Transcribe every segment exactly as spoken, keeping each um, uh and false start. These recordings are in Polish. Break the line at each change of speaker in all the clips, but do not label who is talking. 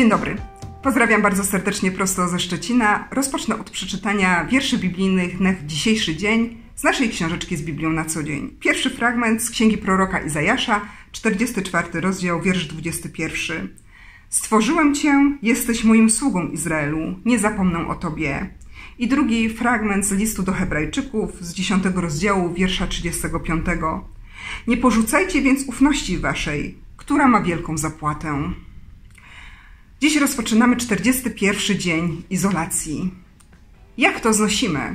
Dzień dobry. Pozdrawiam bardzo serdecznie prosto ze Szczecina. Rozpocznę od przeczytania wierszy biblijnych na dzisiejszy dzień z naszej książeczki z Biblią na co dzień. Pierwszy fragment z Księgi proroka Izajasza, czterdziesty czwarty rozdział, wiersz dwudziesty pierwszy. Stworzyłem Cię, jesteś moim sługą, Izraelu, nie zapomnę o Tobie. I drugi fragment z listu do Hebrajczyków z dziesiątego rozdziału, wiersza trzydziestego piątego. Nie porzucajcie więc ufności waszej, która ma wielką zapłatę. Dziś rozpoczynamy czterdziesty pierwszy dzień izolacji. Jak to znosimy?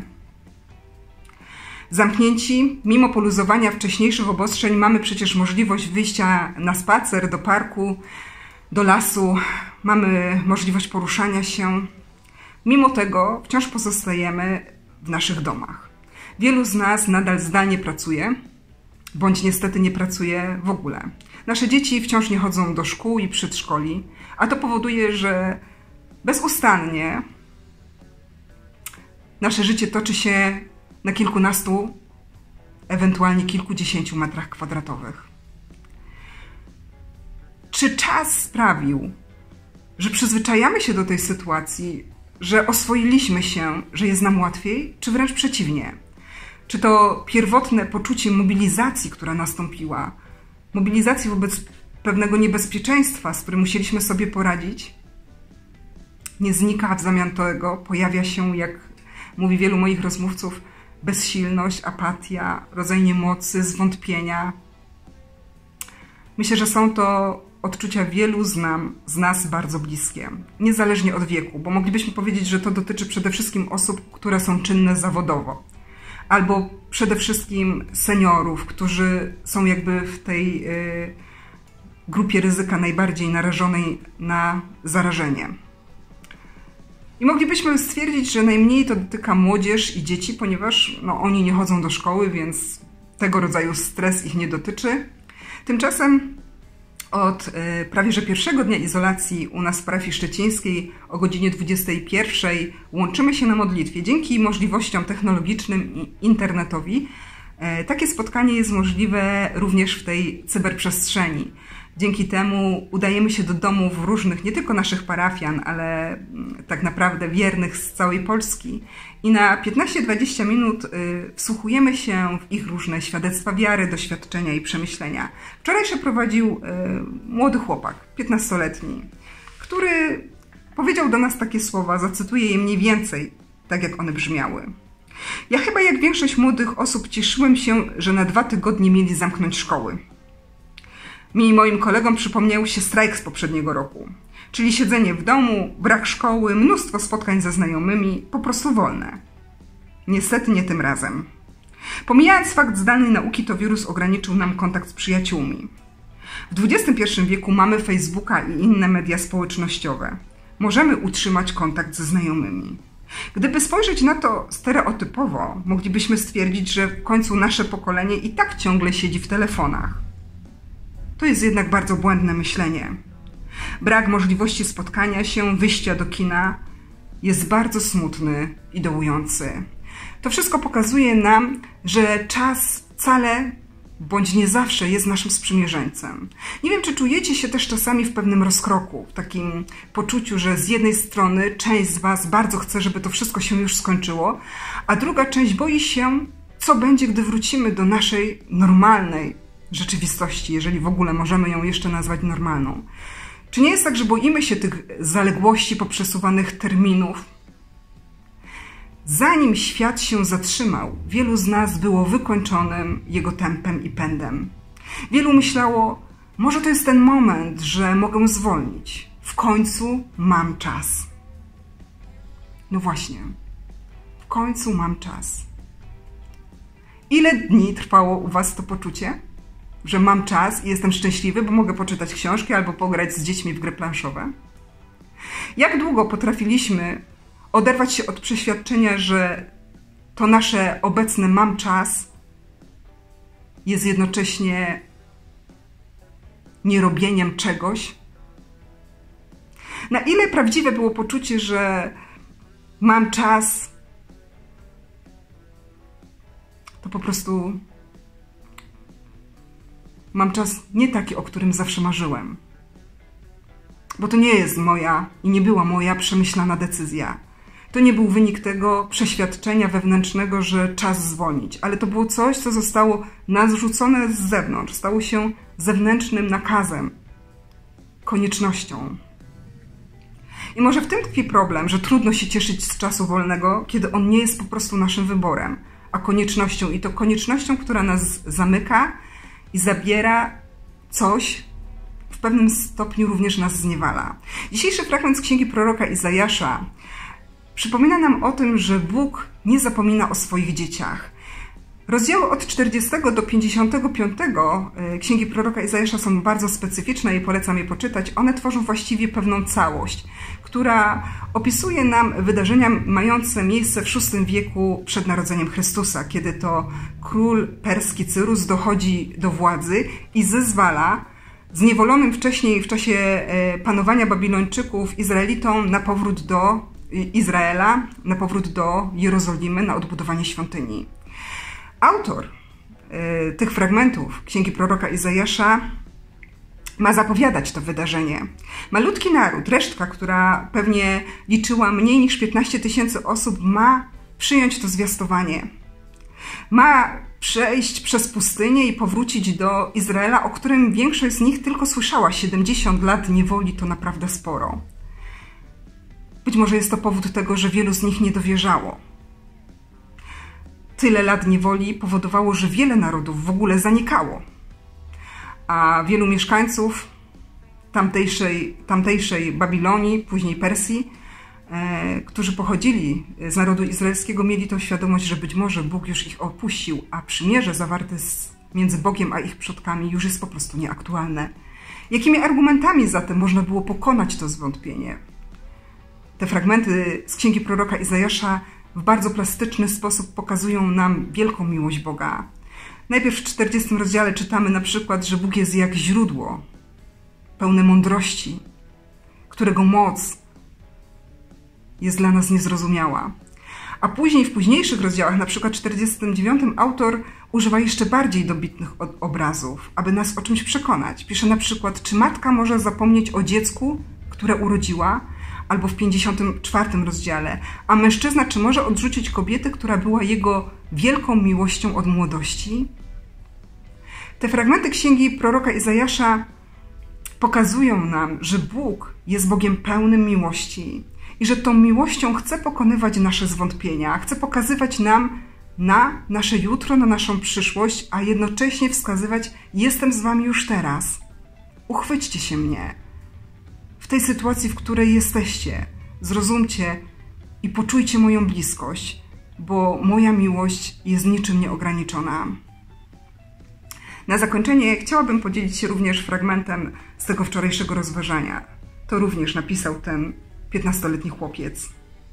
Zamknięci, mimo poluzowania wcześniejszych obostrzeń, mamy przecież możliwość wyjścia na spacer, do parku, do lasu, mamy możliwość poruszania się. Mimo tego wciąż pozostajemy w naszych domach. Wielu z nas nadal zdalnie pracuje, bądź niestety nie pracuje w ogóle. Nasze dzieci wciąż nie chodzą do szkół i przedszkoli, a to powoduje, że bezustannie nasze życie toczy się na kilkunastu, ewentualnie kilkudziesięciu metrach kwadratowych. Czy czas sprawił, że przyzwyczajamy się do tej sytuacji, że oswoiliśmy się, że jest nam łatwiej, czy wręcz przeciwnie? Czy to pierwotne poczucie mobilizacji, która nastąpiła, mobilizacji wobec pewnego niebezpieczeństwa, z którym musieliśmy sobie poradzić, nie znika, a w zamian tego pojawia się, jak mówi wielu moich rozmówców, bezsilność, apatia, rodzaj niemocy, zwątpienia. Myślę, że są to odczucia wielu z, nam, z nas bardzo bliskie, niezależnie od wieku, bo moglibyśmy powiedzieć, że to dotyczy przede wszystkim osób, które są czynne zawodowo, albo przede wszystkim seniorów, którzy są jakby w tej y, grupie ryzyka najbardziej narażonej na zarażenie. I moglibyśmy stwierdzić, że najmniej to dotyka młodzież i dzieci, ponieważ no, oni nie chodzą do szkoły, więc tego rodzaju stres ich nie dotyczy. Tymczasem od y, prawie że pierwszego dnia izolacji u nas w parafii szczecińskiej o godzinie dwudziestej pierwszej łączymy się na modlitwie. Dzięki możliwościom technologicznym i internetowi y, takie spotkanie jest możliwe również w tej cyberprzestrzeni. Dzięki temu udajemy się do domów różnych, nie tylko naszych parafian, ale tak naprawdę wiernych z całej Polski i na piętnaście do dwudziestu minut y, wsłuchujemy się w ich różne świadectwa wiary, doświadczenia i przemyślenia. Wczoraj przeprowadził y, młody chłopak, piętnastoletni, który powiedział do nas takie słowa, zacytuję je mniej więcej, tak jak one brzmiały. Ja chyba jak większość młodych osób cieszyłem się, że na dwa tygodnie mieli zamknąć szkoły. Mi i moim kolegom przypomniał się strajk z poprzedniego roku, czyli siedzenie w domu, brak szkoły, mnóstwo spotkań ze znajomymi, po prostu wolne. Niestety nie tym razem. Pomijając fakt zdalnej nauki, to wirus ograniczył nam kontakt z przyjaciółmi. W dwudziestym pierwszym wieku mamy Facebooka i inne media społecznościowe. Możemy utrzymać kontakt ze znajomymi. Gdyby spojrzeć na to stereotypowo, moglibyśmy stwierdzić, że w końcu nasze pokolenie i tak ciągle siedzi w telefonach. To jest jednak bardzo błędne myślenie. Brak możliwości spotkania się, wyjścia do kina jest bardzo smutny i dołujący. To wszystko pokazuje nam, że czas wcale bądź nie zawsze jest naszym sprzymierzeńcem. Nie wiem, czy czujecie się też czasami w pewnym rozkroku, w takim poczuciu, że z jednej strony część z was bardzo chce, żeby to wszystko się już skończyło, a druga część boi się, co będzie, gdy wrócimy do naszej normalnej rzeczywistości, jeżeli w ogóle możemy ją jeszcze nazwać normalną. Czy nie jest tak, że boimy się tych zaległości poprzesuwanych terminów? Zanim świat się zatrzymał, wielu z nas było wykończonym jego tempem i pędem. Wielu myślało, może to jest ten moment, że mogę zwolnić. W końcu mam czas. No właśnie, w końcu mam czas. Ile dni trwało u was to poczucie? Że mam czas i jestem szczęśliwy, bo mogę poczytać książki albo pograć z dziećmi w gry planszowe? Jak długo potrafiliśmy oderwać się od przeświadczenia, że to nasze obecne mam czas jest jednocześnie nierobieniem czegoś? Na ile prawdziwe było poczucie, że mam czas, to po prostu mam czas nie taki, o którym zawsze marzyłem. Bo to nie jest moja i nie była moja przemyślana decyzja. To nie był wynik tego przeświadczenia wewnętrznego, że czas zwolnić, ale to było coś, co zostało narzucone z zewnątrz, stało się zewnętrznym nakazem, koniecznością. I może w tym tkwi problem, że trudno się cieszyć z czasu wolnego, kiedy on nie jest po prostu naszym wyborem, a koniecznością. I to koniecznością, która nas zamyka i zabiera coś, w pewnym stopniu również nas zniewala. Dzisiejszy fragment z księgi proroka Izajasza przypomina nam o tym, że Bóg nie zapomina o swoich dzieciach. Rozdziały od czterdziestego do pięćdziesiątego piątego księgi proroka Izajasza są bardzo specyficzne i polecam je poczytać. One tworzą właściwie pewną całość, która opisuje nam wydarzenia mające miejsce w szóstym wieku przed narodzeniem Chrystusa, kiedy to król perski Cyrus dochodzi do władzy i zezwala zniewolonym wcześniej w czasie panowania Babilończyków Izraelitom na powrót do Izraela, na powrót do Jerozolimy, na odbudowanie świątyni. Autor y, tych fragmentów księgi proroka Izajasza ma zapowiadać to wydarzenie. Malutki naród, resztka, która pewnie liczyła mniej niż piętnaście tysięcy osób, ma przyjąć to zwiastowanie. Ma przejść przez pustynię i powrócić do Izraela, o którym większość z nich tylko słyszała. siedemdziesiąt lat niewoli to naprawdę sporo. Być może jest to powód tego, że wielu z nich nie dowierzało. Tyle lat niewoli powodowało, że wiele narodów w ogóle zanikało, a wielu mieszkańców tamtejszej, tamtejszej Babilonii, później Persji, e, którzy pochodzili z narodu izraelskiego, mieli tą świadomość, że być może Bóg już ich opuścił, a przymierze zawarte z, między Bogiem a ich przodkami już jest po prostu nieaktualne. Jakimi argumentami zatem można było pokonać to zwątpienie? Te fragmenty z księgi proroka Izajasza w bardzo plastyczny sposób pokazują nam wielką miłość Boga. Najpierw w czterdziestym rozdziale czytamy na przykład, że Bóg jest jak źródło, pełne mądrości, którego moc jest dla nas niezrozumiała. A później w późniejszych rozdziałach, na przykład w czterdziestym dziewiątym, autor używa jeszcze bardziej dobitnych obrazów, aby nas o czymś przekonać. Pisze na przykład, czy matka może zapomnieć o dziecku, które urodziła, albo w pięćdziesiątym czwartym rozdziale, a mężczyzna czy może odrzucić kobietę, która była jego wielką miłością od młodości? Te fragmenty księgi proroka Izajasza pokazują nam, że Bóg jest Bogiem pełnym miłości i że tą miłością chce pokonywać nasze zwątpienia, chce pokazywać nam na nasze jutro, na naszą przyszłość, a jednocześnie wskazywać: jestem z wami już teraz. Uchwyćcie się mnie. W tej sytuacji, w której jesteście, zrozumcie i poczujcie moją bliskość, bo moja miłość jest niczym nieograniczona. Na zakończenie chciałabym podzielić się również fragmentem z tego wczorajszego rozważania. To również napisał ten piętnastoletni chłopiec.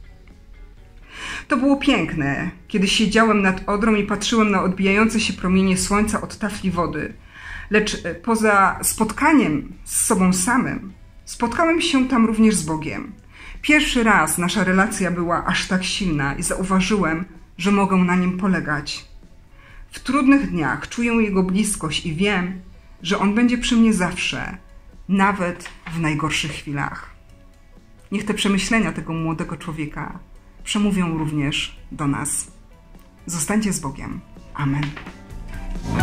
To było piękne, kiedy siedziałem nad Odrą i patrzyłem na odbijające się promienie słońca od tafli wody. Lecz poza spotkaniem z sobą samym, spotkałem się tam również z Bogiem. Pierwszy raz nasza relacja była aż tak silna i zauważyłem, że mogę na nim polegać. W trudnych dniach czuję Jego bliskość i wiem, że On będzie przy mnie zawsze, nawet w najgorszych chwilach. Niech te przemyślenia tego młodego człowieka przemówią również do nas. Zostańcie z Bogiem. Amen.